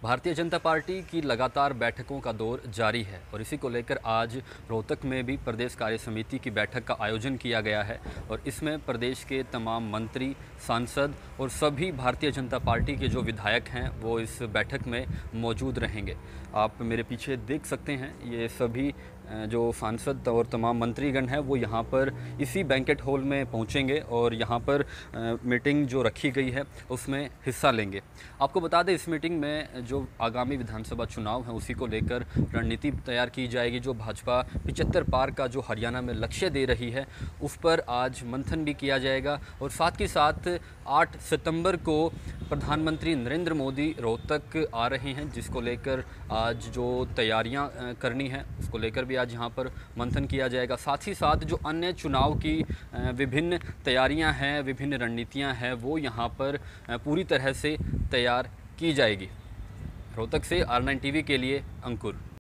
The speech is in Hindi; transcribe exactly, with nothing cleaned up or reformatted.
भारतीय जनता पार्टी की लगातार बैठकों का दौर जारी है और इसी को लेकर आज रोहतक में भी प्रदेश कार्य समिति की बैठक का आयोजन किया गया है और इसमें प्रदेश के तमाम मंत्री, सांसद और सभी भारतीय जनता पार्टी के जो विधायक हैं वो इस बैठक में मौजूद रहेंगे। आप मेरे पीछे देख सकते हैं, ये सभी जो सांसद और तमाम मंत्रीगण हैं वो यहाँ पर इसी बैंकेट हॉल में पहुँचेंगे और यहाँ पर मीटिंग जो रखी गई है उसमें हिस्सा लेंगे। आपको बता दें, इस मीटिंग में जो आगामी विधानसभा चुनाव है उसी को लेकर रणनीति तैयार की जाएगी। जो भाजपा पिचहत्तर पार का जो हरियाणा में लक्ष्य दे रही है उस पर आज मंथन भी किया जाएगा और साथ ही साथ आठ सितंबर को प्रधानमंत्री नरेंद्र मोदी रोहतक आ रहे हैं, जिसको लेकर आज जो तैयारियां करनी है उसको लेकर भी आज यहां पर मंथन किया जाएगा। साथ ही साथ जो अन्य चुनाव की विभिन्न तैयारियां हैं, विभिन्न रणनीतियां हैं वो यहां पर पूरी तरह से तैयार की जाएगी। रोहतक से आर नाइन टीवी के लिए अंकुर।